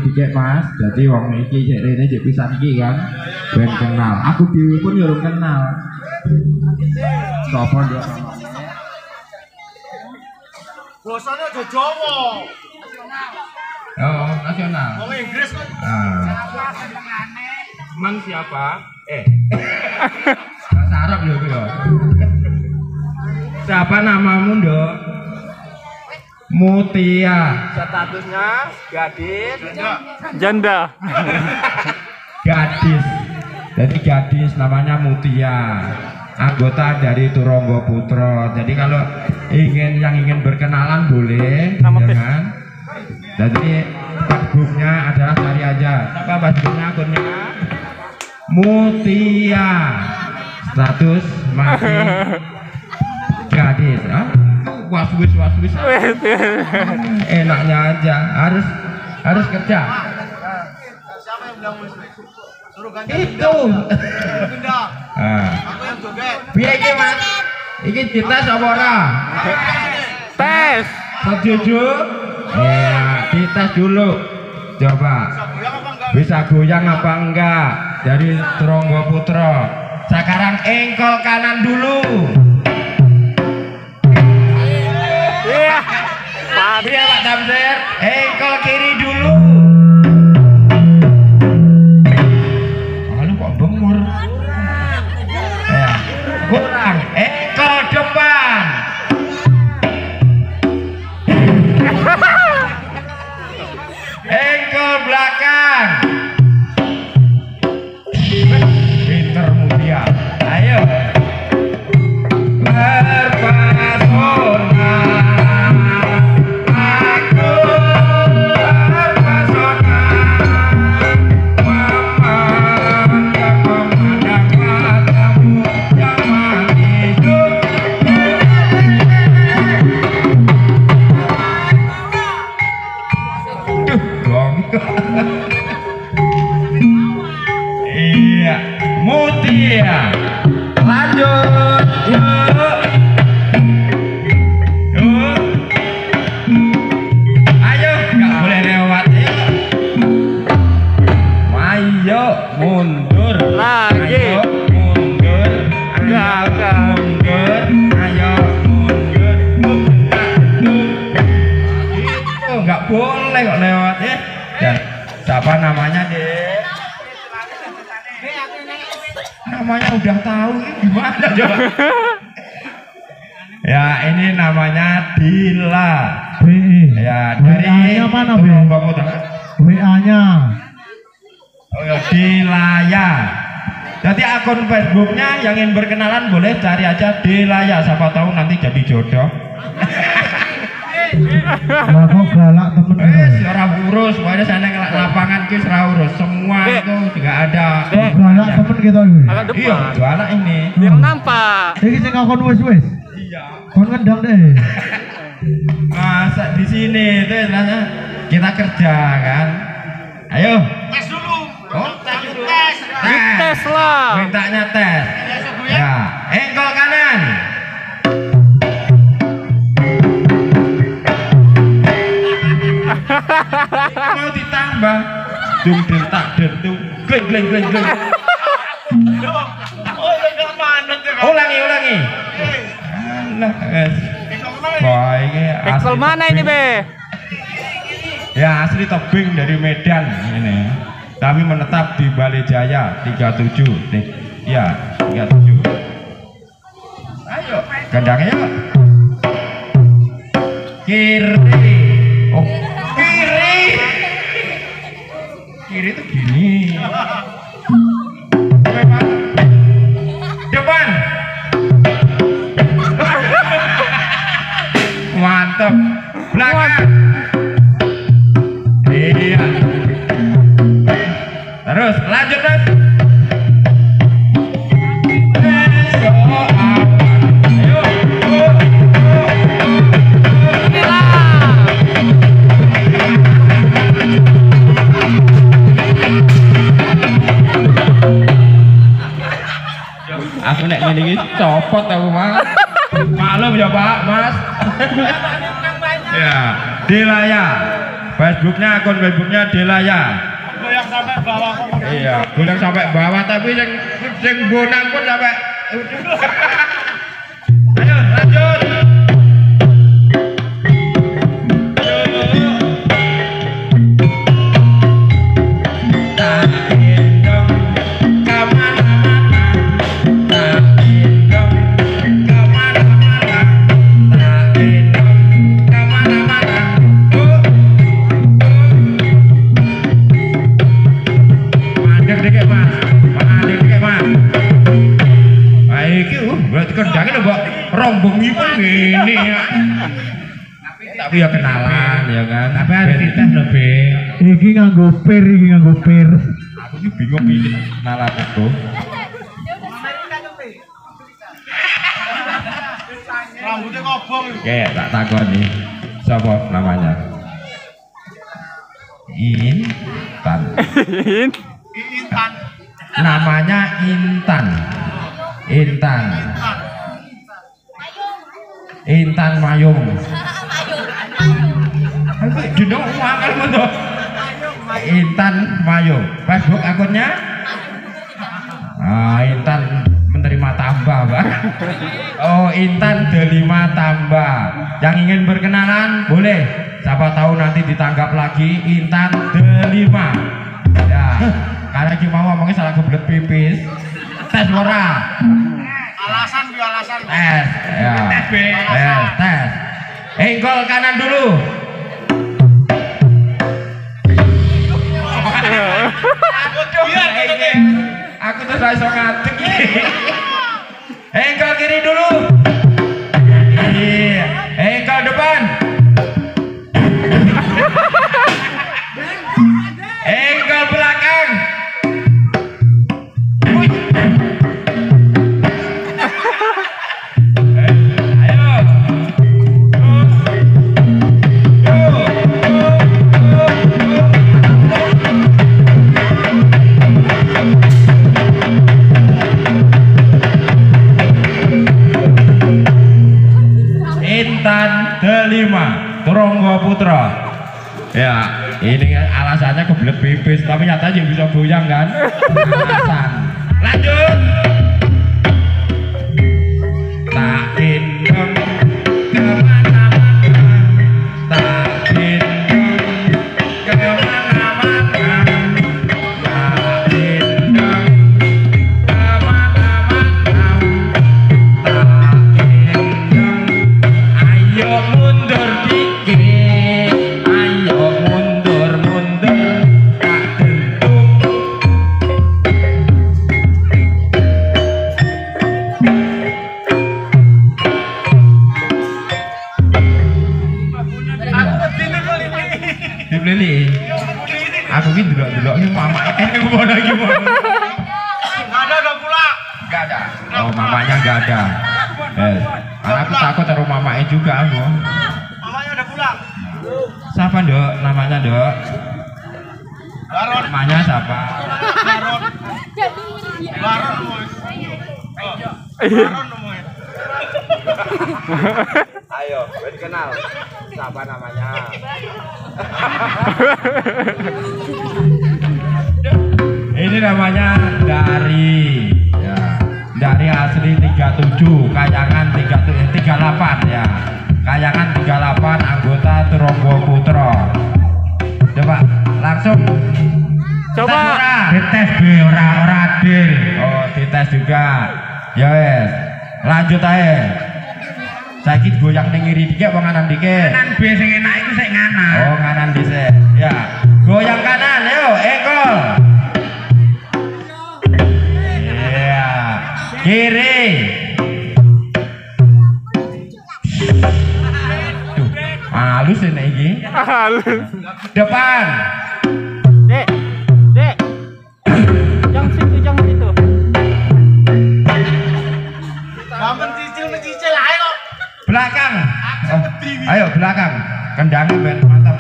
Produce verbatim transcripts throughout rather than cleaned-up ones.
dikek Mas. Jadi wong iki cek rene cek pisan iki kan. Ben kenal. Aku dhewe pun yo kenal. Sopo ndok? Bosone aja Jawa. Oh, nasional. Wong Inggris kan. Ah. Mang siapa? Eh. Bahasa Arab lho itu ya. Siapa namamu, Ndok? Mutia. Statusnya gadis. Janda. Gadis. Jadi gadis namanya Mutia. Anggota dari Turonggo Putra. Jadi kalau ingin yang ingin berkenalan boleh, Nama ya kan? Jadi Facebooknya adalah cari aja. Apa Facebooknya akunnya? Mutia. Status masih gadis. Ah, waswis waswis. Enaknya aja. Harus harus kerja. Siapa yang bilang muslim? Suruh ganti Itu. pindah. Ah. Aku yang joget. Piye iki, Mas? Iki dites apa ora? Tes. Setuju? Ya, dites dulu. Coba. Goyang apa enggak? Bisa goyang apa enggak? Dari Turonggo Putra. Sekarang engkol kanan dulu. Iya. Pak. Iya, Pak Tamsir. Engkol kiri dulu. Lalu kok bemur? Ya, kurang. Engkol depan. Engkol belakang. Pinter Mutia. Ayo. Terpesona. Aku terpesona. Memandang memandang matamu yang manis. Duh, gong. Iya, Mutia. Lanjut, yuk. Yuk. Ayo, nggak boleh lewat. Ayo, mundur. Lagi. Ayo, mundur. Enggak, Ayo, enggak. mundur. Ayo, mundur. Itu nggak boleh kok lewat ya. Dan siapa namanya, Dek? Namanya udah tahu ini gimana coba? Ya, ini namanya Dila. B I. Ya, dari W A-nya mana, Be? Turonggo Putra. W A-nya. Oh ya, Dilaya. Jadi akun Facebooknya yang ingin berkenalan boleh cari aja Dilaya. Siapa tahu nanti jadi jodoh. Lah kok galak temen Eh, itu. ora urus, wae sana ngelak lapangan ki ora urus. Semua Dek. itu juga ada. Dek. Galak temen kita iki. Agak Iya, depan. jualan ini. Biar nampak. Iki sing ngakon wis-wis. Iya. Kon ngendang deh. Masa di sini itu istilahnya kita kerja kan. Ayo. Tes dulu. Oh, Tes dulu. Tes. Tes lah. Mintanya tes. Ya, engkol kanan. Mau ditambah. Dung den tak den tuh. Gleng gleng gleng gleng. Oh, enggak manut ya. Ulangi ulangi. Alah, guys. Wah, ini Excel asli mana ini, tebing. Be? Ya, asli tebing dari Medan ini. Kami menetap di Balai Jaya tiga puluh tujuh. Nih, ya, tiga puluh tujuh. Ayo, gendangnya yuk. Kiri. Oh, kiri. Kiri itu gini. Depan. Depan. Mantap. Belakang. Iya. Terus lanjut terus. Ayo. Aku nek ngene iki copot aku, Mas. Maklum ya, Pak, Mas. Ya, Dilaya. Facebooknya akun Facebooknya Delaya. Goyang sampai bawah kok. Iya, goyang sampai bawah tapi yang yang bonang pun sampai. Ayo lanjut. Kendangnya mbak rombongi pun gini ya. Tapi ya kenalan ya kan. Tapi harus dites lebih. Iki nganggo pir, iki nganggo pir. Aku ini bingung pilih kenalan aku. Rambutnya kobong. Oke, tak takon nih. Siapa namanya? Intan. Intan. Namanya Intan. Intan. Intan Mayung. Dino akal mentok. Intan Mayung. Facebook akunnya? Ah, Intan menerima tambah, Pak. Oh, Intan Delima tambah. Yang ingin berkenalan boleh. Siapa tahu nanti ditanggap lagi Intan Delima. Ya, karena cuma ngomongnya salah kebelet pipis. Tes ora. Alasan bi alasan. Tes. Ya. Tes B. Tes, tes. Engkol kanan dulu. Biar gitu. Aku tuh iso ngadeg iki. Engkol kiri dulu. Iya. Engkol depan. Engkol belakang. Wih. Ayo. Intan Delima Tronggo Putra. Ya, ini alasannya kebelet pipis, tapi nyatanya bisa goyang kan? Alasan. Lanjut. Tak gendong kemana-mana, tak gendong kemana-mana, tak gendong kemana-mana, tak gendong. Ayo mundur dikit, ayo mundur mundur, tak dentung. Dibeli, aku gitu dulu dulu ini mama ini gimana gimana? Nggak ada udah pulang. Gak ada. Oh mamanya gak ada. Eh, karena aku takut taruh mamanya juga aku. Mamanya udah pulang. Siapa dok? Namanya dok? Baron. Namanya siapa? Baron. Baron nomor. Baron nomor. Ayo, buat kenal. Siapa namanya? Ini namanya Dari. Ya, Dari asli tiga puluh tujuh, Kayangan tiga puluh delapan ya. Kayangan tiga puluh delapan, anggota Tronggo Putra. Coba langsung. Coba. Tes ora? Dites B ora ora adil. Oh, dites juga. Ya wes. Lanjut aja. Saiki goyang ning ngiri dikit apa nganan dikit? Kanan B sing enak iku sik nganan. Oh, nganan dhisik. Ya. Goyang kanan, ayo, engkol. Iya. Kiri. Tuh, halus ini iki. Halus. Depan. Dek. Dek. Yang situ, yang situ. Gampang cicil mencicil ayo. Belakang. Oh, ayo belakang. Kendangnya ben mantap.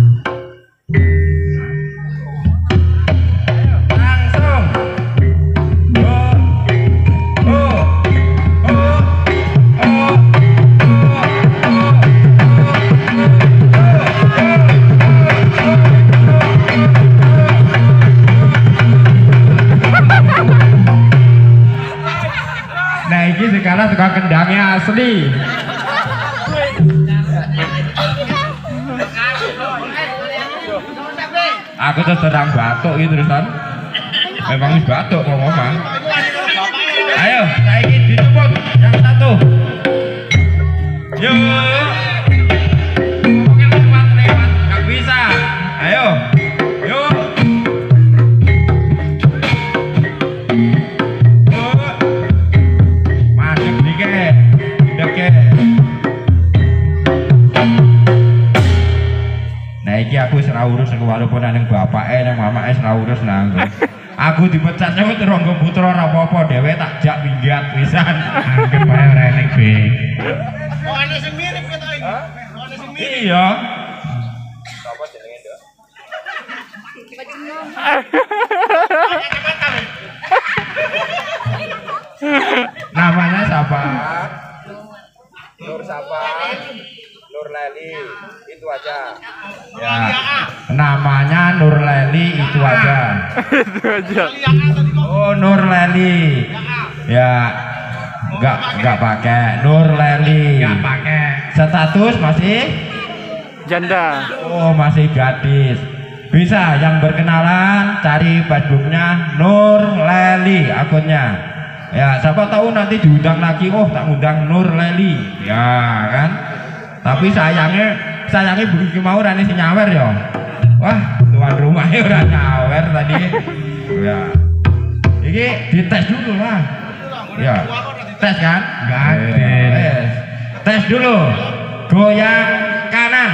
Langsung. Oh. Oh. Oh. Oh. Oh. mana tukang kendangnya asli. Aku tuh sedang batuk gitu terusan. Memang batuk kok ngomong. Ayo, saya ingin ditumpuk yang satu. Yuk. Ngomongnya lewat-lewat, nggak bisa. Ayo, yuk. Yuk. Masuk dikit, dikit. Nah, iki aku serah urus walaupun nang bapake nang mamake serah urus nang. Aku dipecat sama Rangga Putra ora apa-apa dhewe tak jak minggat pisan. Anggep bae ora enek be. Oh, ana sing mirip ketok iki. Oh, ana sing mirip. Iya. Sapa jenenge, Dok? Namanya siapa? Nur siapa? Nur Leli. Itu aja. Ya. Namanya Nur Leli itu aja. Itu aja. Oh, Nur Leli. Ya. Enggak enggak pakai Nur Leli. Enggak pakai. Status masih Janda. oh, masih gadis. Bisa yang berkenalan cari Facebooknya Nur Leli akunnya. Ya, siapa tahu nanti diundang lagi. Oh, tak undang Nur Leli. Ya, kan? Tapi sayangnya sayangnya begitu mau rani si nyawer ya. Wah, tuan rumahnya udah nyawer tadi. Ya. Ini dites dulu lah. Ya. Tes kan? Enggak. Tes. Tes dulu. Goyang kanan.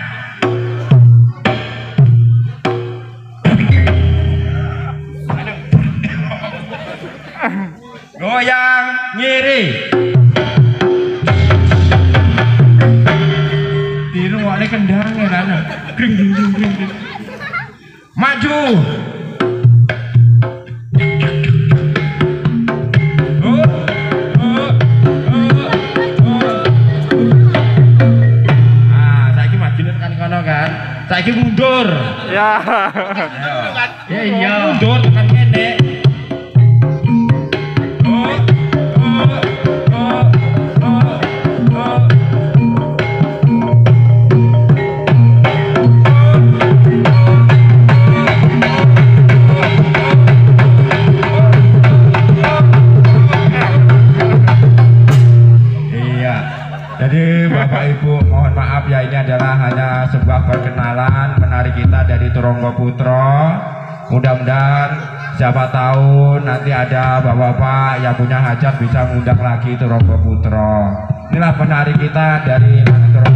Goyang kiri. Di rumah ini kendangnya kan. Kring kring kring kring. Maju. Oh, oh, oh, oh. Ah, saiki maju tekan kono kan. Saiki mundur. Ya. Ya iya. Mundur tekan kene. Jadi Bapak Ibu mohon maaf ya, ini adalah hanya sebuah perkenalan menari kita dari Turangga Putra. Mudah-mudahan siapa tahu nanti ada bapak-bapak yang punya hajat bisa ngundang lagi Turangga Putra. Inilah penari kita dari Turangga